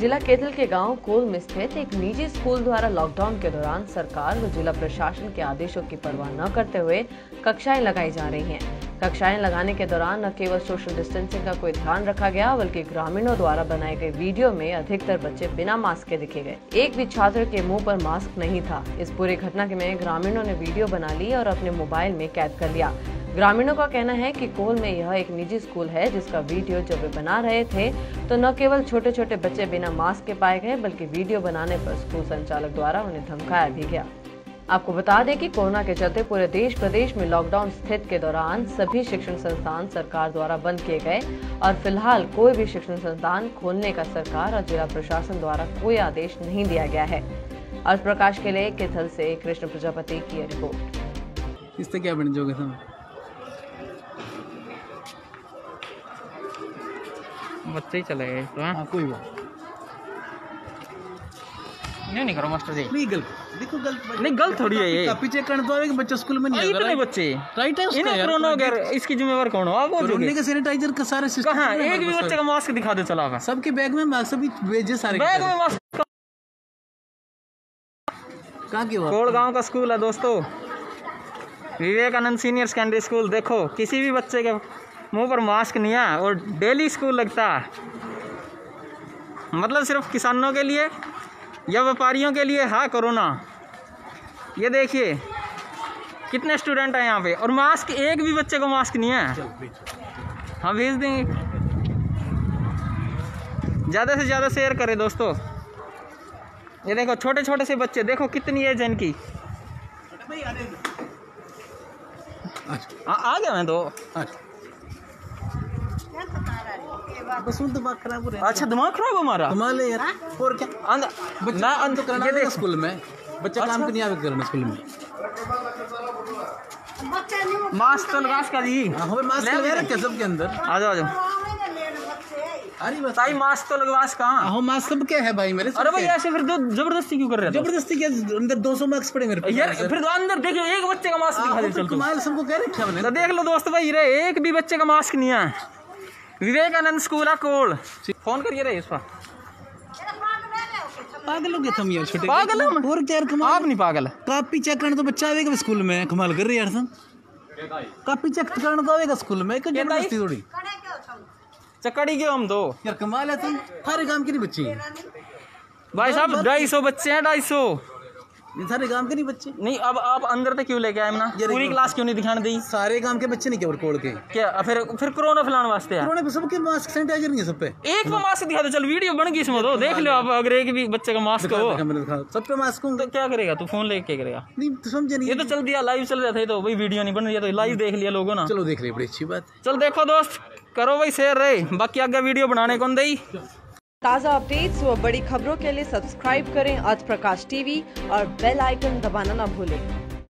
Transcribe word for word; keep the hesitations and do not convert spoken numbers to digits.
जिला केतल के गांव कोल में स्थित एक निजी स्कूल द्वारा लॉकडाउन के दौरान सरकार व जिला प्रशासन के आदेशों की परवाह न करते हुए कक्षाएं लगाई जा रही हैं। कक्षाएं लगाने के दौरान न केवल सोशल डिस्टेंसिंग का कोई ध्यान रखा गया, बल्कि ग्रामीणों द्वारा बनाए गए वीडियो में अधिकतर बच्चे बिना मास्क के दिखे गए। एक भी छात्र के मुंह पर मास्क नहीं था। इस पूरी घटना में ग्रामीणों ने वीडियो बना ली और अपने मोबाइल में कैद कर लिया। ग्रामीणों का कहना है कि कोल में यह एक निजी स्कूल है, जिसका वीडियो जब वे बना रहे थे तो न केवल छोटे छोटे बच्चे बिना मास्क के पाए गए, बल्कि वीडियो बनाने पर स्कूल संचालक द्वारा उन्हें धमकाया भी गया। आपको बता दें कि कोरोना के चलते पूरे देश प्रदेश में लॉकडाउन स्थिति के दौरान सभी शिक्षण संस्थान सरकार द्वारा बंद किए गए और फिलहाल कोई भी शिक्षण संस्थान खोलने का सरकार और जिला प्रशासन द्वारा कोई आदेश नहीं दिया गया है। आज प्रकाश के लिए केथल से कृष्ण प्रजापति की रिपोर्ट। इससे क्या बन जाओगे तुम? बच्चे ही चले गए तो हाँ, कोई बात नहीं नहीं करो मास्टर जी। नहीं गलत, देखो गलत नहीं गलत थोड़ी है ये। कॉपी चेक करने तो आएगा बच्चा स्कूल में नहीं इतने बच्चे राइट है उसका इन्हें यार। कोरोना गैर इसकी जिम्मेवार कौन हो? आप कोरोना का सैनिटाइजर का सारे सिस्टम कहाँ एक भी बच्चे का मास्क दिखा दे चला। सबके बैग में मास्क सभी भेजे सारे बैग में मास्क। कहाँ की बात? कोल गांव का स्कूल है दोस्तों, विवेकानंद सीनियर सेकेंडरी स्कूल। देखो किसी भी बच्चे के मुंह पर मास्क नहीं है और डेली स्कूल लगता है। मतलब सिर्फ किसानों के लिए या व्यापारियों के लिए है कोरोना। ये देखिए कितने स्टूडेंट हैं यहाँ पे और मास्क, एक भी बच्चे को मास्क नहीं है। हाँ भेज देंगे, ज़्यादा से ज़्यादा शेयर करें दोस्तों। ये देखो छोटे छोटे से बच्चे, देखो कितनी एज है इनकी। आ, आ गया मैं तो। दिमाग खराब हो रहा है। अच्छा दिमाग खराब हमारा कमाल है यार। और क्या अंदर ना अंदर करना है स्कूल में बच्चा अच्छा? काम तो नहीं आवे करना स्कूल में। मास्क तो लगा इसका जी। हमें मास्क लगा रखे सबके अंदर। आ जाओ आ जाओ। अरे बस ताई मास्क तो लगवा कहाँ? हाँ मास्क सब क्या है भाई मेरे? अरे भाई ऐसे फिर जबरदस्ती क्यों कर रहे हो? जबरदस्ती क्या, अंदर दो सौ मार्क्स पड़े मेरे यार फिर अंदर देखियो एक बच्चे का मास्क दिखा दे। चल कमाल, सबको कह रखा मैंने। तो देख लो दोस्त भाई रे, एक भी बच्चे का मास्क नहीं है। विवेकानंद स्कूल है कोल। फोन करिए रे इस पर। पागल हो गए तुम यार, छोटे पागल हम और क्या यार? आप नहीं पागल। कॉपी चेक करना तो बच्चा आवेगा स्कूल में, कमाल कर रहे यार तुम। कॉपी चेक करना तो आवेगा स्कूल में, क्या जबरदस्ती थोड़ी। चकड़ी क्यों हम दो यार कमाल है तुम। सारे काम के नहीं बच्चे भाई साहब, ढाई सौ बच्चे हैं, ढाई सौ। ये सारे काम के नहीं बच्चे। नहीं अब आप अंदर तक क्यों लेके आए ना? पूरी क्लास क्यों नहीं दिखाने दी? सारे काम के बच्चे नहीं क्या कोड़ के क्या फिर फिर कोरोना फैलाने वास्ते है? कोरोना पे सबके मास्क सैनिटाइजर नहीं है सब पे। एक पे मास्क दिखा दो, चल वीडियो बन गई इसमें तो देख लो आप। अगर एक भी बच्चे का मास्क हो सब पे मास्क होंगे। तो क्या करेगा तू? फोन लेके क्या करेगा? नहीं तो समझे नहीं। ये तो चल दिया, लाइव चल रहा था तो भाई, वीडियो नहीं बन रही है तो लाइव देख लिया लोगों ना। चलो देख रहे, बड़ी अच्छी बात। चल देखो दोस्त, करो भाई शेयर रहे, बाकी आगे वीडियो बनाने कौन दई। ताज़ा अपडेट्स व बड़ी खबरों के लिए सब्सक्राइब करें आज प्रकाश टीवी और बेल आइकन दबाना ना भूलें।